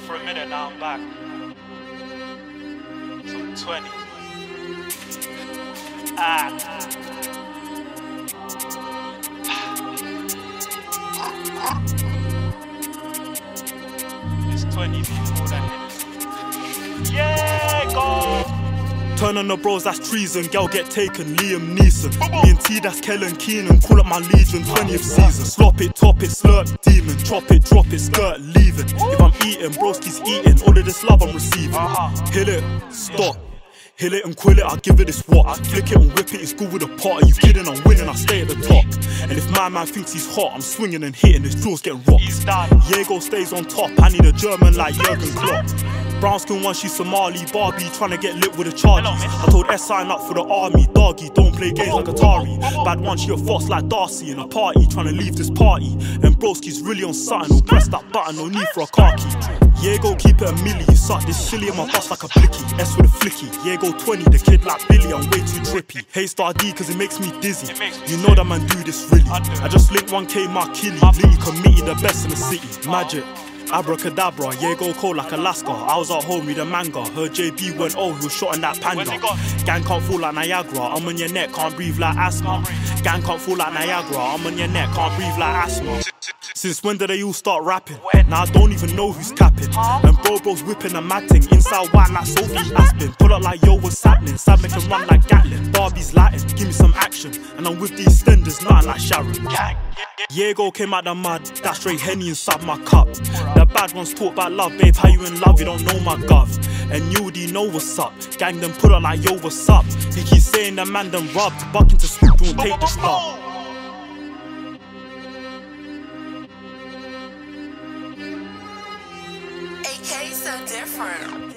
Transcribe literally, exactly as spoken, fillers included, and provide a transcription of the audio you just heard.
off for a minute, now I'm back. Some twenty. Ah. It's twenty people that hit. Yeah, go! Turn on the bros, that's treason. Girl get taken, Liam Neeson. Me and T, that's Kellen Keenan. Call up my legion, twentieth season. Slop it, top it, slurp, demon. Chop it, drop it, skirt, leaving. If I'm eating, broski's eating. All of this love I'm receiving. Hit it, stop. Hill it and quill it, I give it this what. Flick it and whip it, it's good with a pot. Are you kidding? I'm winning, I stay at the top. And if my man thinks he's hot, I'm swinging and hitting, his jaws get rocked. Jago stays on top, I need a German like Jurgen Klopp. Brown skin one, she's Somali, Barbie, trying to get lit with the Charlies. I told S sign up for the army, doggy, don't play games like Atari. Bad one, she a foss like Darcy in a party, trying to leave this party. And broski's really on something, will press that button, no need for a car key. Jago keep it a milli, you suck this silly in my bus like a blicky. S with a flicky, Jago twenty, the kid like Billy, I'm way too trippy. Hey Star D cause it makes me dizzy, you know that man do this really. I just linked one K my killie, Litty committee the best in the city. Magic. Abracadabra, Jago cold like Alaska. I was at home reading manga. Heard J B went, oh, he was shot in that panda. Gang can't fall like Niagara. I'm on your neck, can't breathe like asthma. Gang can't fall like Niagara. I'm on your neck, can't breathe like asthma. Since when did they all start rapping? Now I don't even know who's capping. And bro bro's whipping a mad thing. Inside white like Sophie Aspen. Pull up like yo, what's happening? Sam can run like Gatlin. Barbie's Latin, give me some action. And I'm with these stenders, nothing like Sharon. Jago came out the mud, that straight Henny inside my cup. The bad ones talk about love, babe, how you in love, you don't know my gov. And you already know what's up, gang them put up like yo, what's up. He keeps saying the man them rubbed, buck into swoop, don't take the stuff. A K so different.